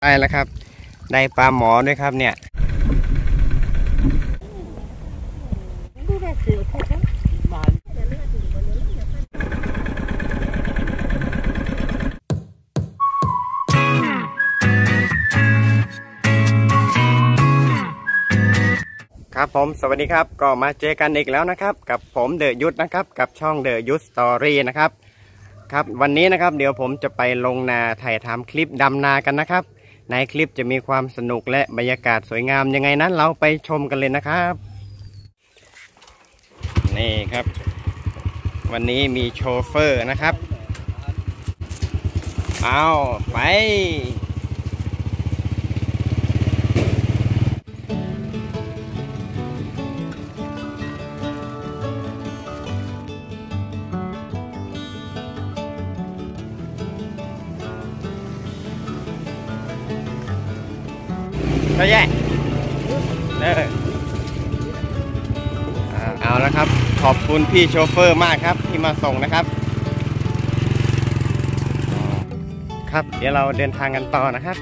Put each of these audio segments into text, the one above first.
ได้แล้วครับได้ปลาหมอด้วยครับเนี่ยครับผมสวัสดีครับก็มาเจอกันอีกแล้วนะครับกับผมเดอะยุทธนะครับกับช่องเดอะยุทธสตอรี่นะครับครับวันนี้นะครับเดี๋ยวผมจะไปลงนาถ่ายทำคลิปดำนากันนะครับในคลิปจะมีความสนุกและบรรยากาศสวยงามยังไงนั้นเราไปชมกันเลยนะครับนี่ครับวันนี้มีโชเฟอร์นะครับเอาไปก็แย่เอาแล้วครับขอบคุณพี่โชเฟอร์มากครับที่มาส่งนะครับครับเดี๋ยวเราเดินทางกันต่อนะครับ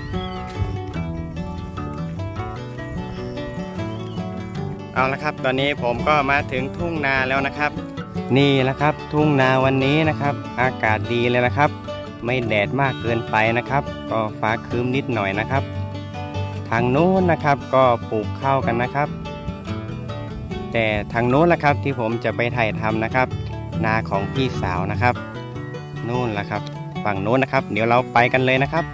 เอาละครับตอนนี้ผมก็มาถึงทุ่งนาแล้วนะครับนี่แหละครับทุ่งนาวันนี้นะครับอากาศดีเลยนะครับไม่แดดมากเกินไปนะครับก็ฟ้าครึ้มนิดหน่อยนะครับทางโน้นนะครับก็ปลูกข้าวกันนะครับแต่ทางโน้นแหละครับที่ผมจะไปถ่ายทำนะครับนาของพี่สาวนะครับนู่นแหละครับฝั่งโน้นนะครับเดี๋ยวเราไปกันเลยนะครับ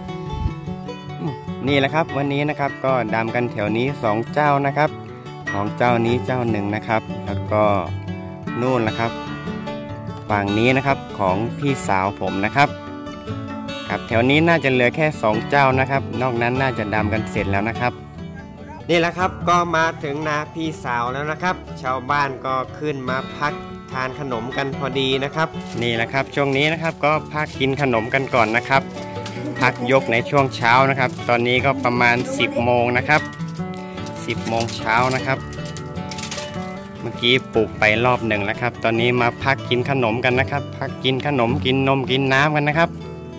นี่แหละครับวันนี้นะครับก็ดำกันแถวนี้2เจ้านะครับของเจ้านี้เจ้าหนึ่งนะครับแล้วก็นู่นแหละครับฝั่งนี้นะครับของพี่สาวผมนะครับครับแถวนี้น่าจะเหลือแค่2เจ้านะครับนอกนั้นน่าจะดำกันเสร็จแล้วนะครับนี่แหละครับก็มาถึงนาพี่สาวแล้วนะครับชาวบ้านก็ขึ้นมาพักทานขนมกันพอดีนะครับนี่แหละครับช่วงนี้นะครับก็พักกินขนมกันก่อนนะครับพักยกในช่วงเช้านะครับตอนนี้ก็ประมาณ10โมงนะครับ10โมงเช้านะครับเมื่อกี้ปลูกไปรอบหนึ่งแล้วครับตอนนี้มาพักกินขนมกันนะครับพักกินขนมกินนมกินน้ำกันนะครับ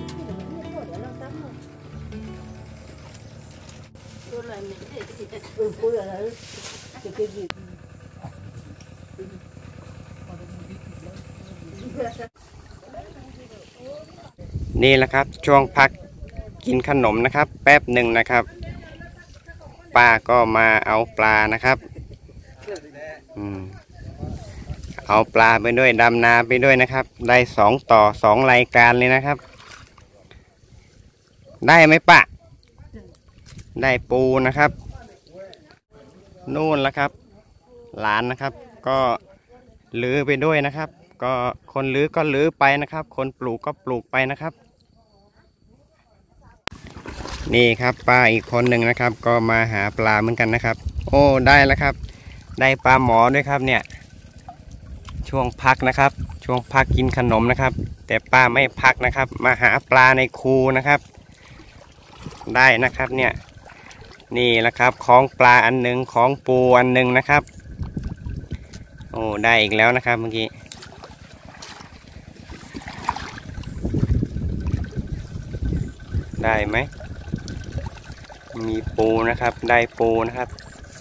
นี่แหละครับช่วงพักกินขนมนะครับแป๊บหนึ่งนะครับป้าก็มาเอาปลานะครับเอาปลาไปด้วยดำนาไปด้วยนะครับได้2 ต่อ 2รายการเลยนะครับได้ไหมป้าได้ปูนะครับนู่นแล้วครับหลานนะครับก็ลื้อไปด้วยนะครับก็คนลื้อก็ลื้อไปนะครับคนปลูกก็ปลูกไปนะครับนี่ครับป้าอีกคนหนึ่งนะครับก็มาหาปลาเหมือนกันนะครับโอ้ได้แล้วครับได้ปลาหมอด้วยครับเนี่ยช่วงพักนะครับช่วงพักกินขนมนะครับแต่ป้าไม่พักนะครับมาหาปลาในคูนะครับได้นะครับเนี่ยนี่แหละครับของปลาอันหนึ่งของปูอันหนึ่งนะครับโอ้ได้อีกแล้วนะครับเมื่อกี้ได้ไหมมีปูนะครับได้ปูนะครับ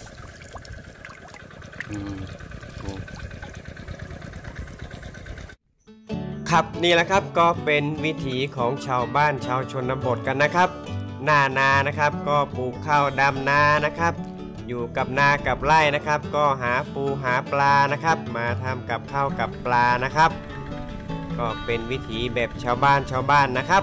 ครับนี่แหละครับก็เป็นวิถีของชาวบ้านชาวชนบทกันนะครับหน้านานะครับก็ปลูกข้าวดำนานะครับอยู่กับนากับไร่นะครับก็หาปูหาปลานะครับมาทำกับข้าวกับปลานะครับก็เป็นวิถีแบบชาวบ้านนะครับ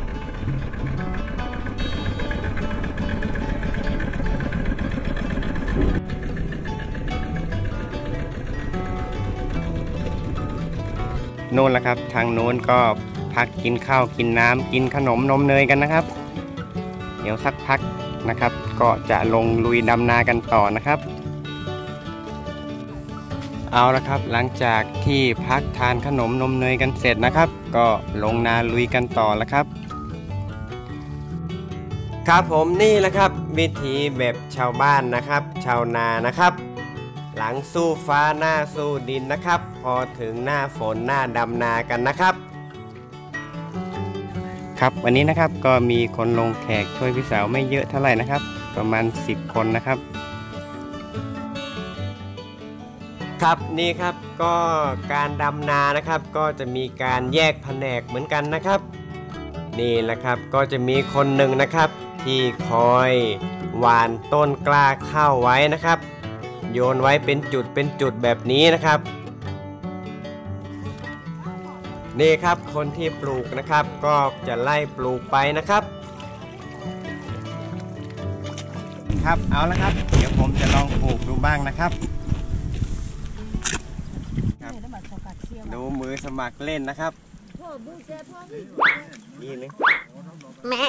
โน่นแหละครับทางโน้นก็พักกินข้าวกินน้ำกินขนมนมเนยกันนะครับเดี๋ยวสักพักนะครับก็จะลงลุยดำนากันต่อนะครับเอาละครับหลังจากที่พักทานขนมนมเนยกันเสร็จนะครับก็ลงนาลุยกันต่อแล้วครับครับผมนี่แหละครับวิถีแบบชาวบ้านนะครับชาวนานะครับหลังสู้ฟ้าหน้าสู้ดินนะครับพอถึงหน้าฝนหน้าดำนากันนะครับครับวันนี้นะครับก็มีคนลงแขกช่วยพี่สาวไม่เยอะเท่าไหร่นะครับประมาณ10คนนะครับครับนี่ครับก็การดำนานะครับก็จะมีการแยกแผนกเหมือนกันนะครับนี่แหละครับก็จะมีคนหนึ่งนะครับที่คอยหว่านต้นกล้าข้าวไว้นะครับโยนไว้เป็นจุดแบบนี้นะครับนี่ครับคนที่ปลูกนะครับก็จะไล่ปลูกไปนะครับครับเอาละครับเดี๋ยวผมจะลองปลูกดูบ้างนะครับดูมือสมัครเล่นนะครับนี่เลยแม่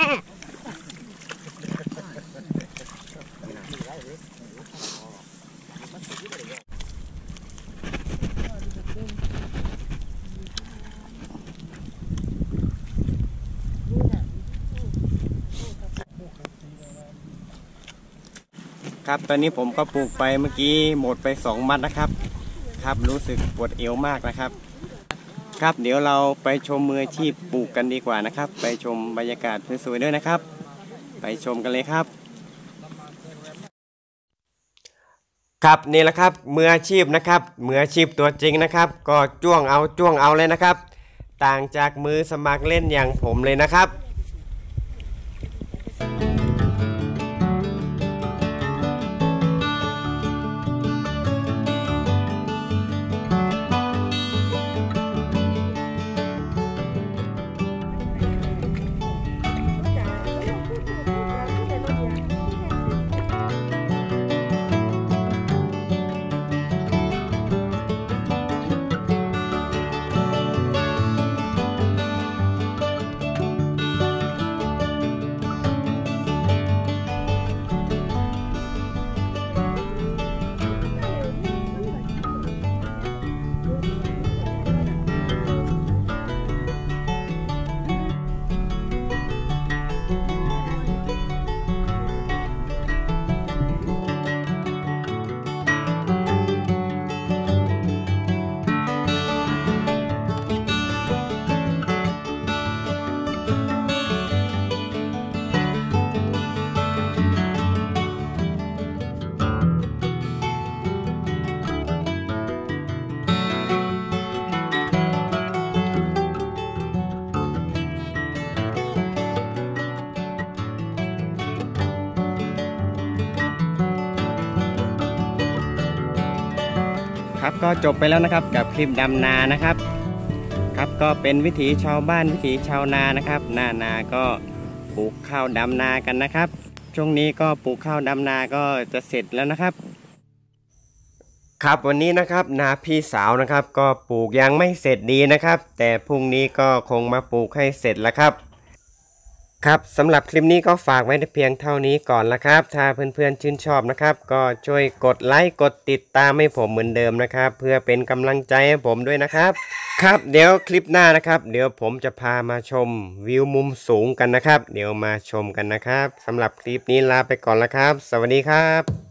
ครับตอนนี้ผมก็ปลูกไปเมื่อกี้หมดไป2 มัดนะครับครับรู้สึกปวดเอวมากนะครับครับเดี๋ยวเราไปชมมืออาชีพปลูกกันดีกว่านะครับไปชมบรรยากาศสวยๆด้วยนะครับไปชมกันเลยครับครับนี่แหละครับมืออาชีพนะครับมืออาชีพตัวจริงนะครับก็จ้วงเอาเลยนะครับต่างจากมือสมัครเล่นอย่างผมเลยนะครับครับก็จบไปแล้วนะครับกับคลิปดำนานะครับครับก็เป็นวิถีชาวบ้านวิถีชาวนานะครับหน้านาก็ปลูกข้าวดำนากันนะครับช่วงนี้ก็ปลูกข้าวดำนาก็จะเสร็จแล้วนะครับครับวันนี้นะครับนาพี่สาวนะครับก็ปลูกยังไม่เสร็จดีนะครับแต่พรุ่งนี้ก็คงมาปลูกให้เสร็จแล้วครับครับสำหรับคลิปนี้ก็ฝากไว้เพียงเท่านี้ก่อนละครับถ้าเพื่อนๆชื่นชอบนะครับก็ช่วยกดไลค์กดติดตามให้ผมเหมือนเดิมนะครับเพื่อเป็นกำลังใจให้ผมด้วยนะครับครับเดี๋ยวคลิปหน้านะครับเดี๋ยวผมจะพามาชมวิวมุมสูงกันนะครับเดี๋ยวมาชมกันนะครับสำหรับคลิปนี้ลาไปก่อนละครับสวัสดีครับ